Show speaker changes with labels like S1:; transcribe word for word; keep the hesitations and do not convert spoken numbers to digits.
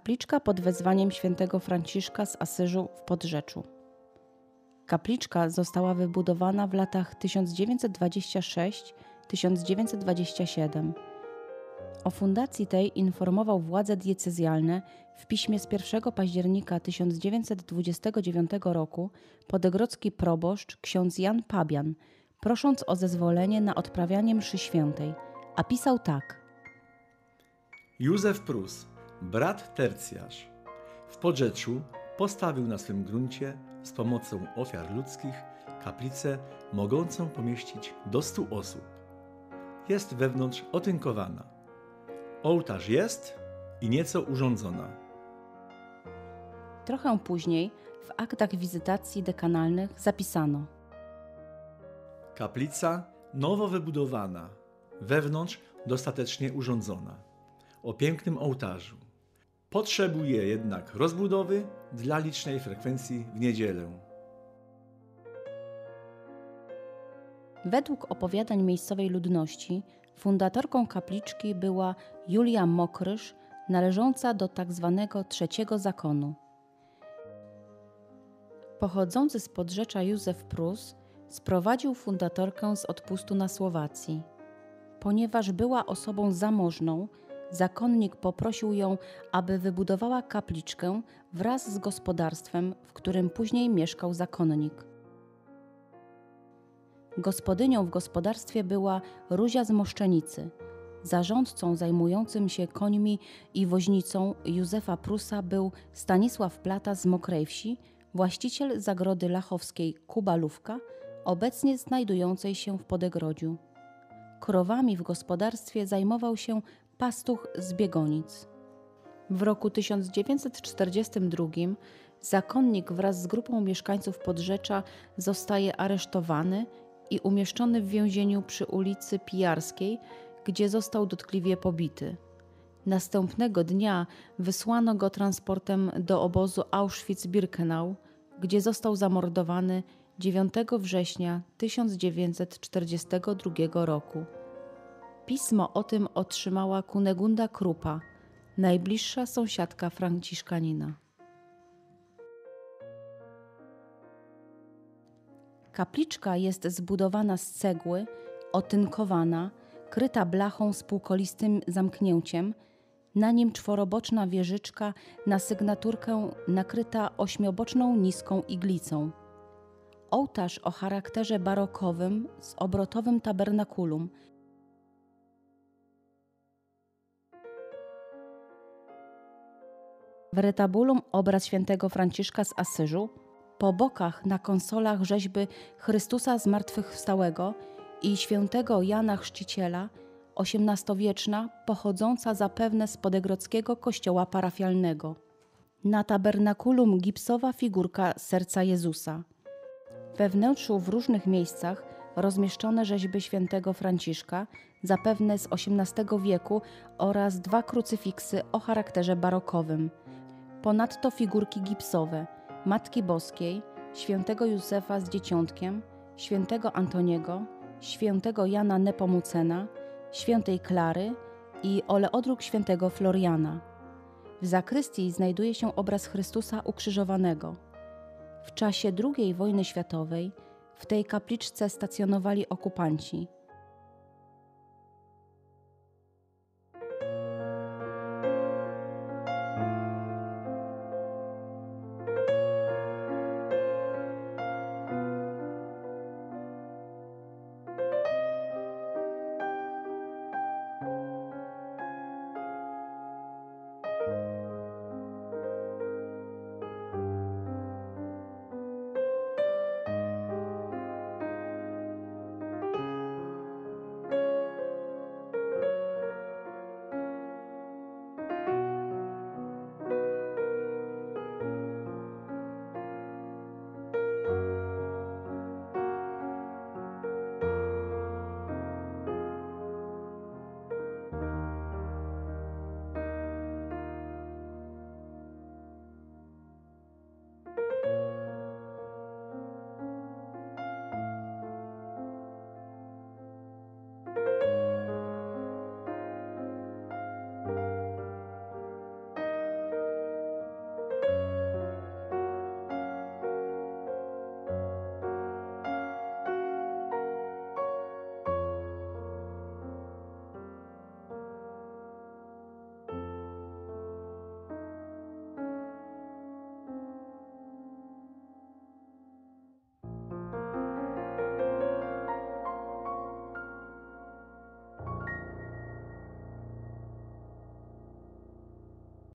S1: Kapliczka pod wezwaniem świętego Franciszka z Asyżu w Podrzeczu. Kapliczka została wybudowana w latach tysiąc dziewięćset dwudziestym szóstym do tysiąc dziewięćset dwudziestego siódmego. O fundacji tej informował władze diecezjalne w piśmie z pierwszego października tysiąc dziewięćset dwudziestego dziewiątego roku podegrodzki proboszcz ksiądz Jan Pabian, prosząc o zezwolenie na odprawianie mszy świętej, a pisał tak.
S2: Józef Prus, brat tercjarz, w Podrzeczu postawił na swym gruncie z pomocą ofiar ludzkich kaplicę mogącą pomieścić do stu osób. Jest wewnątrz otynkowana. Ołtarz jest i nieco urządzona.
S1: Trochę później w aktach wizytacji dekanalnych zapisano:
S2: Kaplica nowo wybudowana, wewnątrz dostatecznie urządzona, o pięknym ołtarzu. Potrzebuje jednak rozbudowy dla licznej frekwencji w niedzielę.
S1: Według opowiadań miejscowej ludności fundatorką kapliczki była Julia Mokrysz, należąca do tzw. trzeciego zakonu. Pochodzący z Podrzecza Józef Prus sprowadził fundatorkę z odpustu na Słowacji. Ponieważ była osobą zamożną, zakonnik poprosił ją, aby wybudowała kapliczkę wraz z gospodarstwem, w którym później mieszkał zakonnik. Gospodynią w gospodarstwie była Ruzia z Moszczenicy. Zarządcą zajmującym się końmi i woźnicą Józefa Prusa był Stanisław Plata z Mokrej Wsi, właściciel zagrody lachowskiej Kubalówka, obecnie znajdującej się w Podegrodziu. Krowami w gospodarstwie zajmował się pastuch z Biegonic. W roku tysiąc dziewięćset czterdziestym drugim zakonnik wraz z grupą mieszkańców Podrzecza zostaje aresztowany i umieszczony w więzieniu przy ulicy Pijarskiej, gdzie został dotkliwie pobity. Następnego dnia wysłano go transportem do obozu Auschwitz-Birkenau, gdzie został zamordowany dziewiątego września tysiąc dziewięćset czterdziestego drugiego roku. Pismo o tym otrzymała Kunegunda Krupa, najbliższa sąsiadka franciszkanina. Kapliczka jest zbudowana z cegły, otynkowana, kryta blachą z półkolistym zamknięciem, na nim czworoboczna wieżyczka na sygnaturkę nakryta ośmioboczną niską iglicą. Ołtarz o charakterze barokowym z obrotowym tabernakulum. W retabulum obraz świętego Franciszka z Asyżu, po bokach na konsolach rzeźby Chrystusa Zmartwychwstałego i świętego Jana Chrzciciela, osiemnastowieczna, pochodząca zapewne z podegrodzkiego kościoła parafialnego. Na tabernakulum gipsowa figurka serca Jezusa. We wnętrzu w różnych miejscach rozmieszczone rzeźby świętego Franciszka, zapewne z osiemnastego wieku, oraz dwa krucyfiksy o charakterze barokowym. Ponadto figurki gipsowe Matki Boskiej, świętego Józefa z Dzieciątkiem, świętego Antoniego, świętego Jana Nepomucena, świętej Klary i oleodruk świętego Floriana. W zakrystii znajduje się obraz Chrystusa ukrzyżowanego. W czasie drugiej wojny światowej w tej kapliczce stacjonowali okupanci.